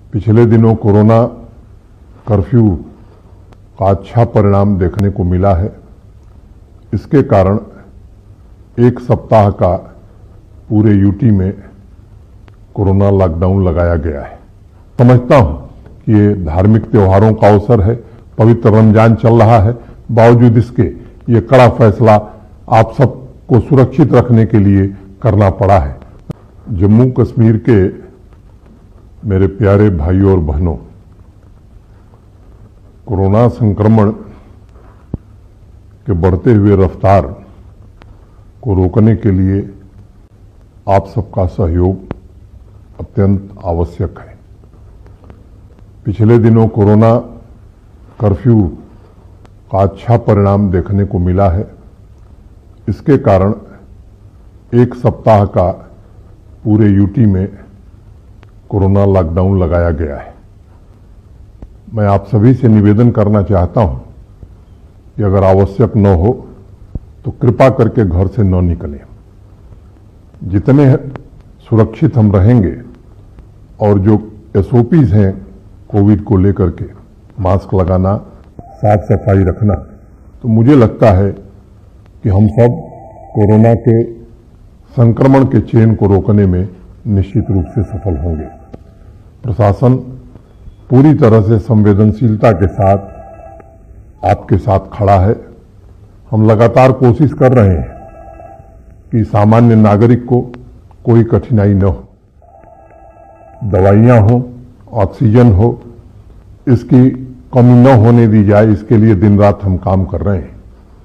पिछले दिनों corona curfew का अच्छा परिणाम देखने को मिला है। इसके कारण एक सप्ताह का पूरे यूटी में कोरोना लॉकडाउन लगाया गया है। समझता हूं कि ये धार्मिक त्योहारों का अवसर है, पवित्र रमजान चल रहा है, बावजूद इसके ये कड़ा फैसला आप सबको सुरक्षित रखने के लिए करना पड़ा है। जम्मू कश्मीर के मेरे प्यारे भाइयों और बहनों, कोरोना संक्रमण के बढ़ते हुए रफ्तार को रोकने के लिए आप सबका सहयोग अत्यंत आवश्यक है। पिछले दिनों कोरोना कर्फ्यू का अच्छा परिणाम देखने को मिला है। इसके कारण एक सप्ताह का पूरे यूटी में कोरोना लॉकडाउन लगाया गया है। मैं आप सभी से निवेदन करना चाहता हूं कि अगर आवश्यक न हो तो कृपा करके घर से न निकलें। जितने सुरक्षित हम रहेंगे और जो एसओपीज हैं कोविड को लेकर के, मास्क लगाना, साफ सफाई रखना, तो मुझे लगता है कि हम सब कोरोना के संक्रमण के चेन को रोकने में निश्चित रूप से सफल होंगे। प्रशासन पूरी तरह से संवेदनशीलता के साथ आपके साथ खड़ा है। हम लगातार कोशिश कर रहे हैं कि सामान्य नागरिक को कोई कठिनाई न हो, दवाइयां हो, ऑक्सीजन हो, इसकी कमी न होने दी जाए, इसके लिए दिन रात हम काम कर रहे हैं।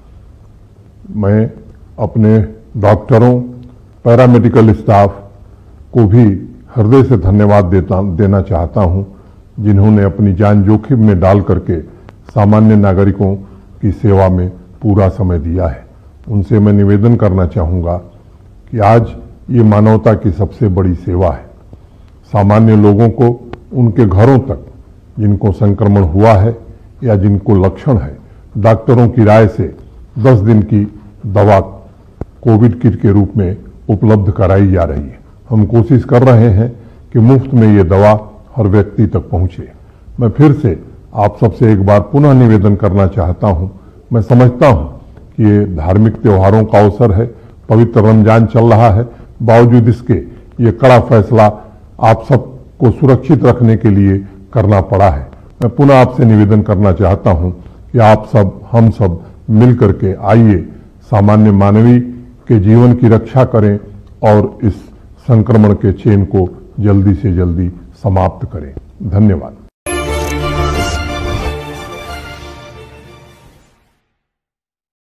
मैं अपने डॉक्टरों, पैरामेडिकल स्टाफ को भी हृदय से धन्यवाद देना चाहता हूं, जिन्होंने अपनी जान जोखिम में डाल करके सामान्य नागरिकों की सेवा में पूरा समय दिया है। उनसे मैं निवेदन करना चाहूंगा कि आज ये मानवता की सबसे बड़ी सेवा है। सामान्य लोगों को उनके घरों तक जिनको संक्रमण हुआ है या जिनको लक्षण है, डॉक्टरों की राय से 10 दिन की दवा कोविड किट के रूप में उपलब्ध कराई जा रही है। हम कोशिश कर रहे हैं कि मुफ्त में ये दवा हर व्यक्ति तक पहुंचे। मैं फिर से आप सबसे एक बार पुनः निवेदन करना चाहता हूं। मैं समझता हूं कि ये धार्मिक त्योहारों का अवसर है, पवित्र रमजान चल रहा है, बावजूद इसके ये कड़ा फैसला आप सबको सुरक्षित रखने के लिए करना पड़ा है। मैं पुनः आपसे निवेदन करना चाहता हूं कि आप सब, हम सब मिल करके आइए सामान्य मानवीय के जीवन की रक्षा करें और इस संक्रमण के चेन को जल्दी से जल्दी समाप्त करें। धन्यवाद।